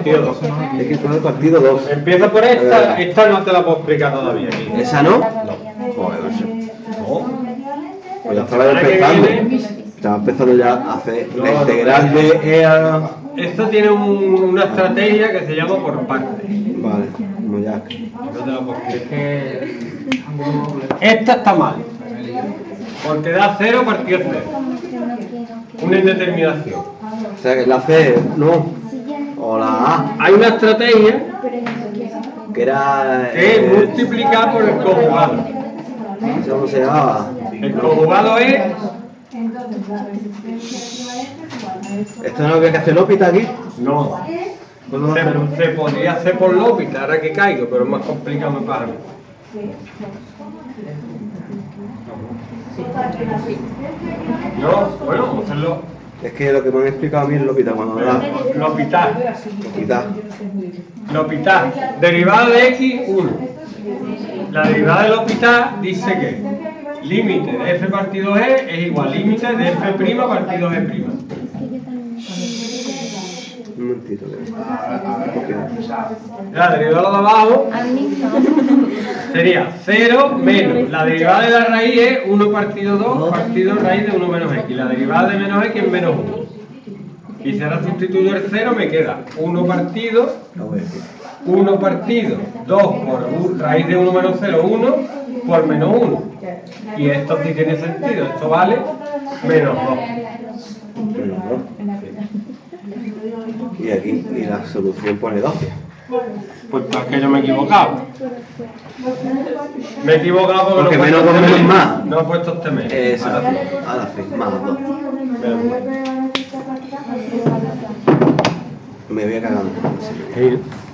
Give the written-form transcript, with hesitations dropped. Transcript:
partido 2. X por el partido 2. Empieza por esta, esta no te la puedo explicar todavía aquí. ¿Esa no? No. Joder, no sé. No. Pues ya estaba empezando. Estaba empezando ya a hacer la integral de EA. Esto tiene una estrategia que se llama por partes. Vale, como ya. No te lo puedo explicar. Esta está mal. Porque da 0 partido 0. Una indeterminación. O sea que la C, no. O la A, Hay una estrategia que era. que es multiplicar por el conjugado. ¿Eso cómo se llamaba? El conjugado es. ¿Esto no es lo que hay que hacer Lópita aquí? No. ¿Puedo hacerlo? Se podría hacer por Lópita, ahora que caigo, pero es más complicado me pasa. No, bueno, vamos a hacerlo. Es que lo que me han explicado a mí es Lópita cuando da. L'Hopital. Lópita. L'Hopital. Derivada de x, 1. La derivada del L'Hopital dice que límite de f partido e es igual límite de f' partido e'. Un momentito. La derivada de abajo sería 0 menos. La derivada de la raíz es 1 partido 2 partido raíz de 1 menos x. La derivada de menos x es menos 1. Y si ahora sustituyo el 0 me queda 1 partido 2 por raíz de 1 menos 0, 1 por menos 1. Y esto sí tiene sentido. Esto vale menos 2. Y aquí, y la solución pone 12. Pues es que yo me he equivocado. Me he equivocado Porque no he menos puesto con menos este más. No he puesto este mes. Exacto. Ahora sí, más 2. Me voy a cagar. Sí.